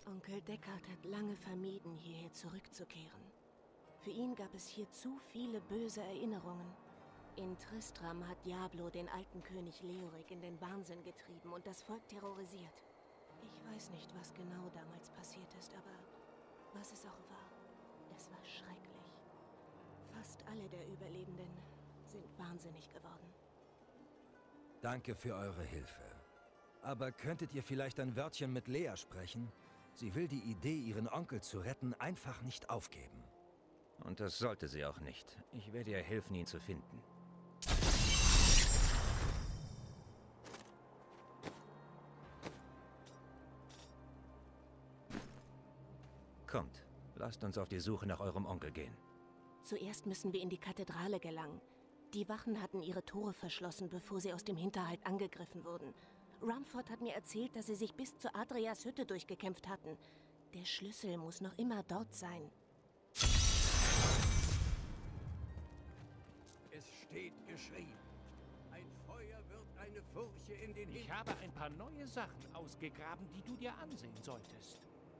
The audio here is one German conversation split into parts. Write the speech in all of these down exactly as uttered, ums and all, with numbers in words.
Onkel Deckard hat lange vermieden, hierher zurückzukehren. Für ihn gab es hier zu viele böse Erinnerungen. In Tristram hat Diablo den alten König Leoric in den Wahnsinn getrieben und das Volk terrorisiert. Ich weiß nicht, was genau damals passiert ist, aber was es auch war, es war schrecklich. Fast alle der Überlebenden sind wahnsinnig geworden. Danke für eure Hilfe. Aber könntet ihr vielleicht ein Wörtchen mit Lea sprechen? Sie will die Idee, ihren Onkel zu retten, einfach nicht aufgeben. Und das sollte sie auch nicht. Ich werde ihr helfen, ihn zu finden. Kommt, lasst uns auf die Suche nach eurem Onkel gehen. Zuerst müssen wir in die Kathedrale gelangen. Die Wachen hatten ihre Tore verschlossen, bevor sie aus dem Hinterhalt angegriffen wurden. Rumford hat mir erzählt, dass sie sich bis zu Adrias Hütte durchgekämpft hatten. Der Schlüssel muss noch immer dort sein. Es steht geschrieben. Ein Feuer wird eine Furche in den Himmel. Ich habe ein paar neue Sachen ausgegraben, die du dir ansehen solltest.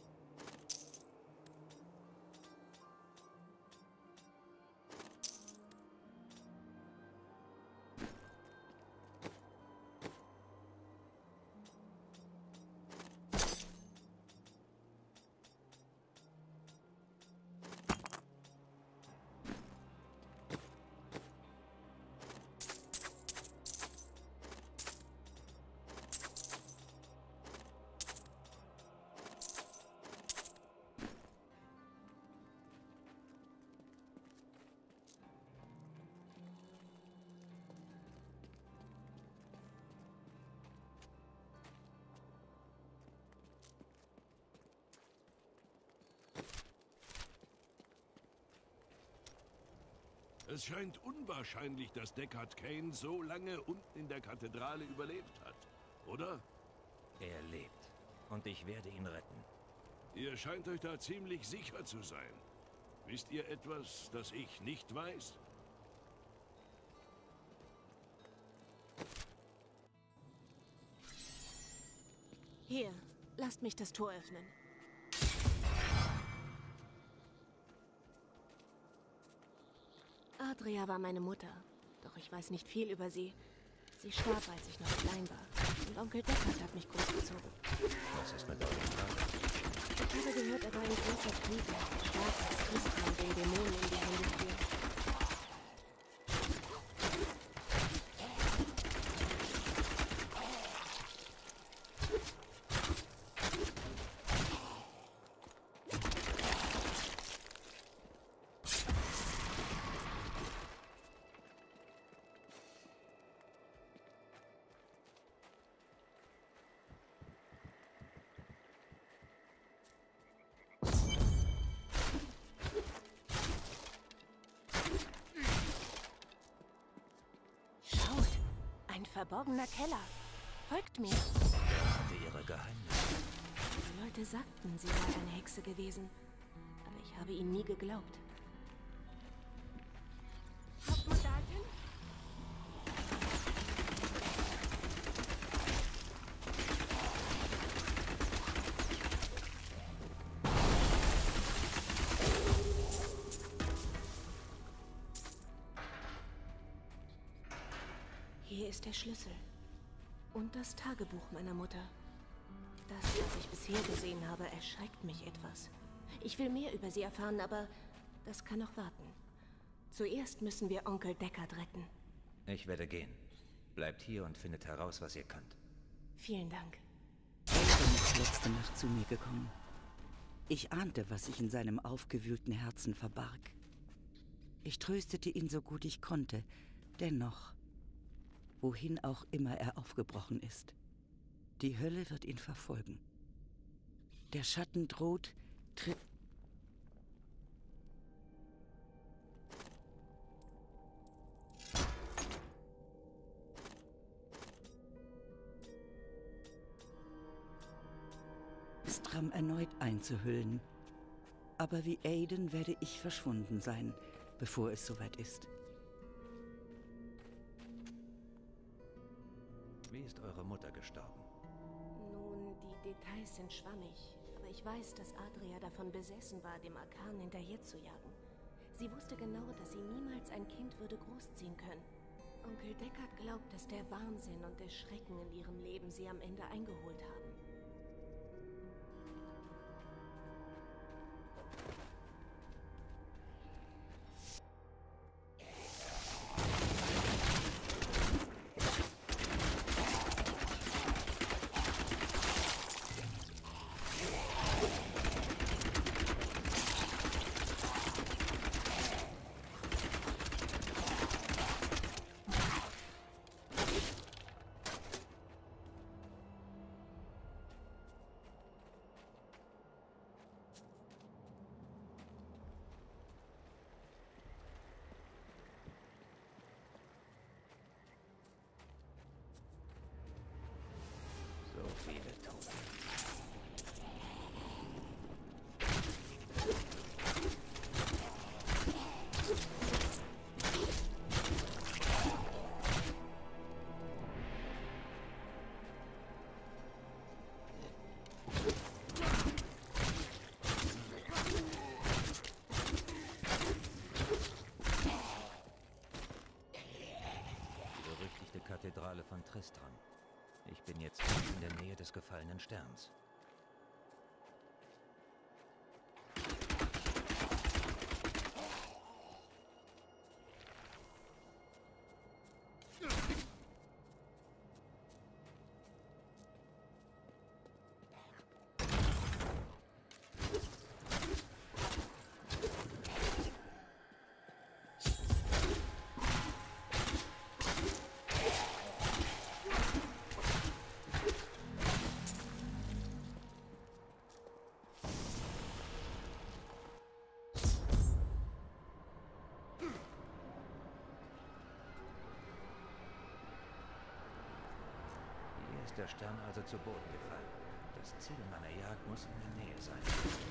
Es scheint unwahrscheinlich, dass Deckard Cain so lange unten in der Kathedrale überlebt hat, oder? Er lebt. Und ich werde ihn retten. Ihr scheint euch da ziemlich sicher zu sein. Wisst ihr etwas, das ich nicht weiß? Hier, lasst mich das Tor öffnen. Adria war meine Mutter, doch ich weiß nicht viel über sie. Sie starb, als ich noch klein war. Und Onkel Deckard hat mich großgezogen. Was ist mit eurem Vater? Ich habe gehört, er war ein großer Krieger, stark als Tristram den Dämonen in die Hände fiel. Ein verborgener Keller. Folgt mir. Er hatte ihre Geheimnisse. Die Leute sagten, sie sei eine Hexe gewesen. Aber ich habe ihnen nie geglaubt. Hauptmann Dalton? Hier ist der Schlüssel. Und das Tagebuch meiner Mutter. Das, was ich bisher gesehen habe, erschreckt mich etwas. Ich will mehr über sie erfahren, aber das kann noch warten. Zuerst müssen wir Onkel Deckard retten. Ich werde gehen. Bleibt hier und findet heraus, was ihr könnt. Vielen Dank. Aiden ist letzte Nacht zu mir gekommen. Ich ahnte, was sich in seinem aufgewühlten Herzen verbarg. Ich tröstete ihn so gut ich konnte. Dennoch, wohin auch immer er aufgebrochen ist, die Hölle wird ihn verfolgen. Der Schatten droht, tritt... Tristram erneut einzuhüllen. Aber wie Aiden werde ich verschwunden sein, bevor es soweit ist. Wie ist eure Mutter gestorben? Nun, die Details sind schwammig, aber ich weiß, dass Adria davon besessen war, dem Arkan hinterherzujagen. Sie wusste genau, dass sie niemals ein Kind würde großziehen können. Onkel Deckard glaubt, dass der Wahnsinn und der Schrecken in ihrem Leben sie am Ende eingeholt haben. Viele Tote. Die berüchtigte Kathedrale von Tristram. Ich bin jetzt in der Nähe des gefallenen Sterns. Der Stern also zu Boden gefallen. Das Ziel meiner Jagd muss in der Nähe sein.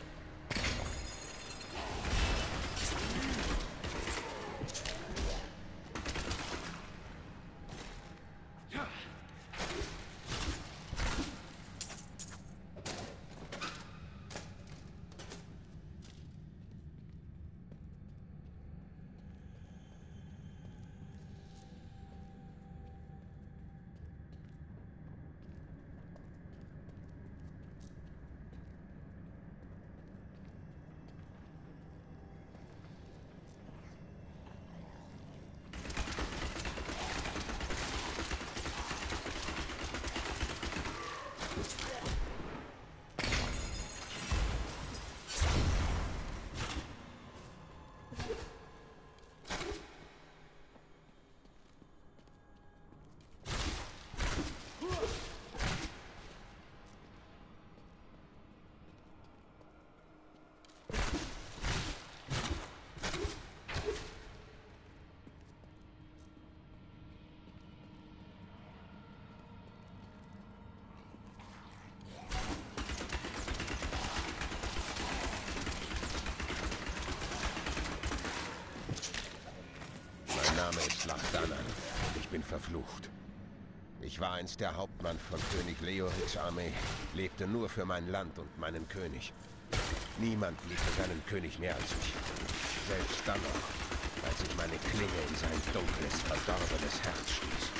Mein Name ist Lachdanan. Ich bin verflucht. Ich war einst der Hauptmann von König Leoriks Armee, lebte nur für mein Land und meinen König. Niemand liebte seinen König mehr als ich. Selbst dann noch, als ich meine Klinge in sein dunkles, verdorbenes Herz stieß.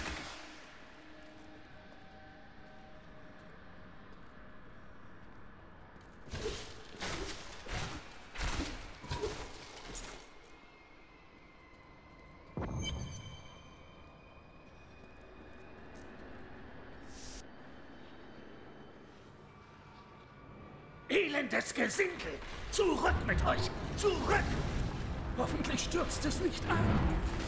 Elendes Gesindel! Zurück mit euch! Zurück! Hoffentlich stürzt es nicht ein.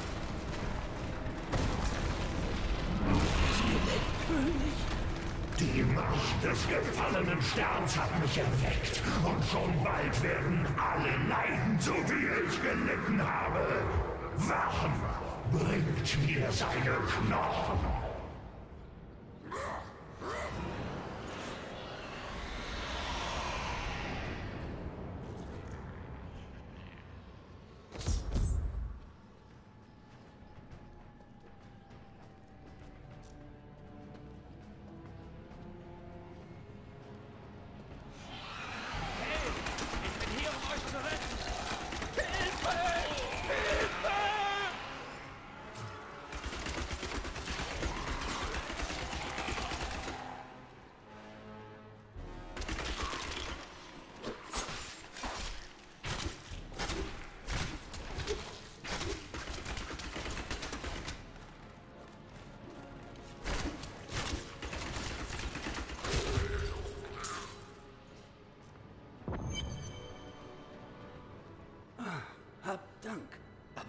Skelettkönig? Die Macht des gefallenen Sterns hat mich erweckt. Und schon bald werden alle leiden, so wie ich gelitten habe. Wachen, bringt mir seine Knochen.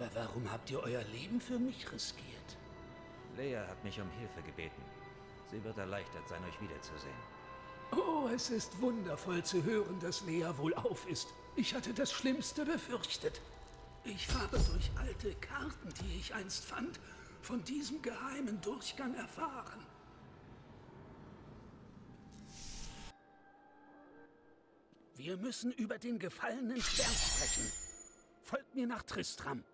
Aber warum habt ihr euer Leben für mich riskiert? Lea hat mich um Hilfe gebeten. Sie wird erleichtert sein, euch wiederzusehen. Oh, es ist wundervoll zu hören, dass Lea wohlauf ist. Ich hatte das Schlimmste befürchtet. Ich habe durch alte Karten, die ich einst fand, von diesem geheimen Durchgang erfahren. Wir müssen über den gefallenen Stern sprechen. Folgt mir nach Tristram.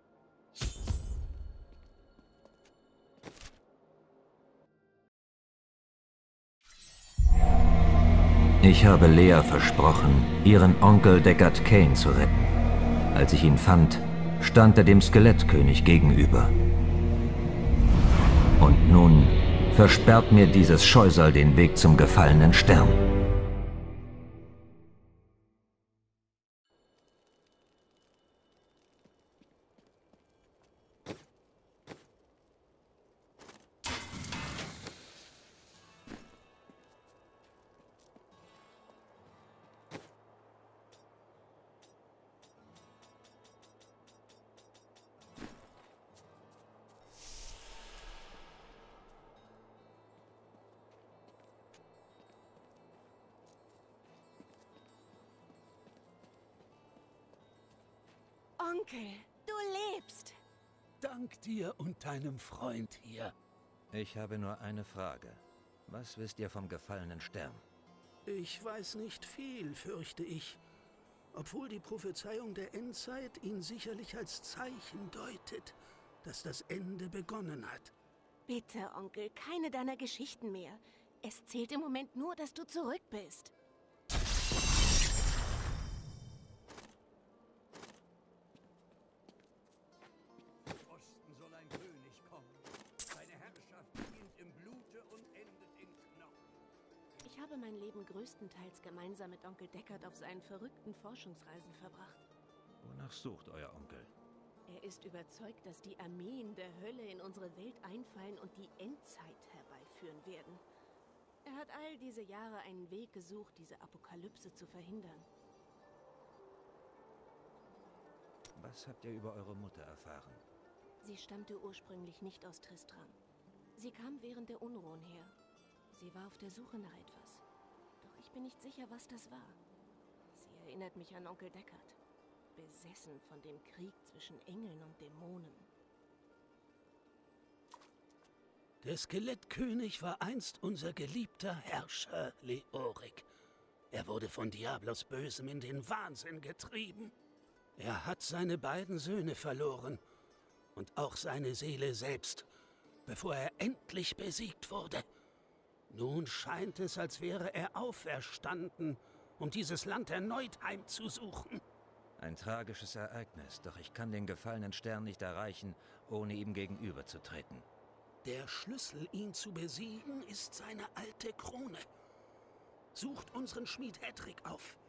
Ich habe Lea versprochen, ihren Onkel Deckard Cain zu retten. Als ich ihn fand, stand er dem Skelettkönig gegenüber. Und nun versperrt mir dieses Scheusal den Weg zum gefallenen Stern. Onkel, du lebst! Dank dir und deinem Freund hier. Ich habe nur eine Frage. Was wisst ihr vom gefallenen Stern? Ich weiß nicht viel, fürchte ich. Obwohl die Prophezeiung der Endzeit ihn sicherlich als Zeichen deutet, dass das Ende begonnen hat. Bitte, Onkel, keine deiner Geschichten mehr. Es zählt im Moment nur, dass du zurück bist. Osten soll ein König kommen. Seine Herrschaft beginnt im Blute und endet in Knochen. Ich habe mein Leben größtenteils gemeinsam mit Onkel Deckard auf seinen verrückten Forschungsreisen verbracht. Wonach sucht euer Onkel? Er ist überzeugt, dass die Armeen der Hölle in unsere Welt einfallen und die Endzeit herbeiführen werden. Er hat all diese Jahre einen Weg gesucht, diese Apokalypse zu verhindern. Was habt ihr über eure Mutter erfahren? Sie stammte ursprünglich nicht aus Tristram. Sie kam während der Unruhen her. Sie war auf der Suche nach etwas. Doch ich bin nicht sicher, was das war. Sie erinnert mich an Onkel Deckard. Besessen von dem Krieg zwischen Engeln und Dämonen. Der Skelettkönig war einst unser geliebter Herrscher, Leorik. Er wurde von Diablos Bösem in den Wahnsinn getrieben. Er hat seine beiden Söhne verloren und auch seine Seele selbst, bevor er endlich besiegt wurde. Nun scheint es, als wäre er auferstanden, um dieses Land erneut heimzusuchen. Ein tragisches Ereignis, doch ich kann den gefallenen Stern nicht erreichen, ohne ihm gegenüberzutreten. Der Schlüssel, ihn zu besiegen, ist seine alte Krone. Sucht unseren Schmied Hedrick auf.